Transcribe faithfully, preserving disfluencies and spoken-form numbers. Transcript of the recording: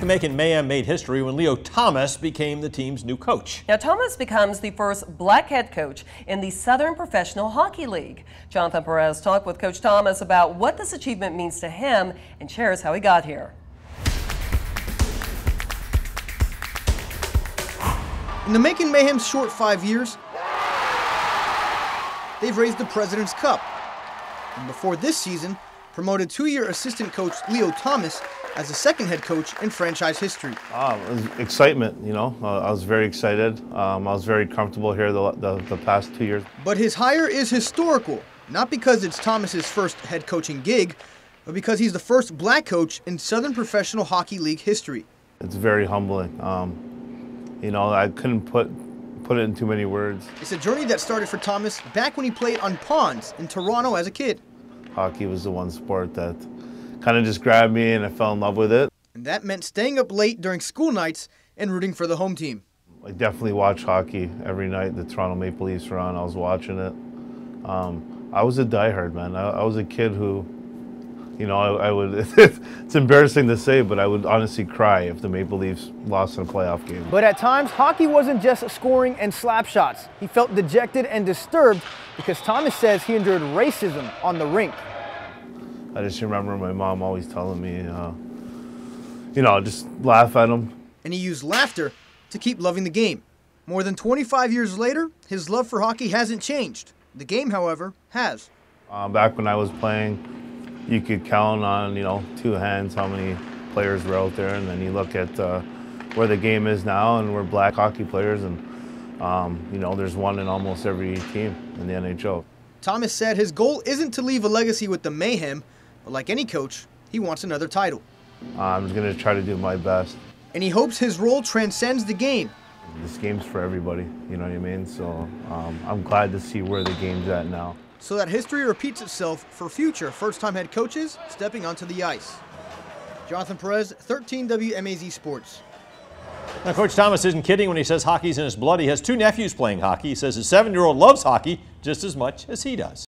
the Macon Mayhem made history when Leo Thomas became the team's new coach. Now, Thomas becomes the first black head coach in the Southern Professional Hockey League. Jonathan Perez talked with Coach Thomas about what this achievement means to him and shares how he got here. In the Macon Mayhem's short five years, they've raised the President's Cup. And before this season, promoted two-year assistant coach Leo Thomas as the second head coach in franchise history. Uh, it was excitement, you know. Uh, I was very excited. Um, I was very comfortable here the, the, the past two years. But his hire is historical, not because it's Thomas's first head coaching gig, but because he's the first black coach in Southern Professional Hockey League history. It's very humbling. Um, you know, I couldn't put put it in too many words. It's a journey that started for Thomas back when he played on ponds in Toronto as a kid. Hockey was the one sport that kind of just grabbed me and I fell in love with it. And that meant staying up late during school nights and rooting for the home team. I definitely watch hockey every night. The Toronto Maple Leafs were on, I was watching it. Um, I was a diehard, man. I, I was a kid who, you know, I, I would, it's embarrassing to say, but I would honestly cry if the Maple Leafs lost in a playoff game. But at times, hockey wasn't just scoring and slap shots. He felt dejected and disturbed because Thomas says he endured racism on the rink. I just remember my mom always telling me, uh, you know, just laugh at him. And he used laughter to keep loving the game. More than twenty-five years later, his love for hockey hasn't changed. The game, however, has. Uh, back when I was playing, you could count on, you know, two hands how many players were out there, and then you look at uh, where the game is now, and we're black hockey players, and um, you know, there's one in almost every team in the N H L. Thomas said his goal isn't to leave a legacy with the Mayhem, but like any coach, he wants another title. Uh, I'm just going to try to do my best. And he hopes his role transcends the game. This game's for everybody, you know what I mean? So um, I'm glad to see where the game's at now. So that history repeats itself for future first-time head coaches stepping onto the ice. Jonathan Perez, thirteen W M A Z Sports. Now, Coach Thomas isn't kidding when he says hockey's in his blood. He has two nephews playing hockey. He says his seven-year-old loves hockey just as much as he does.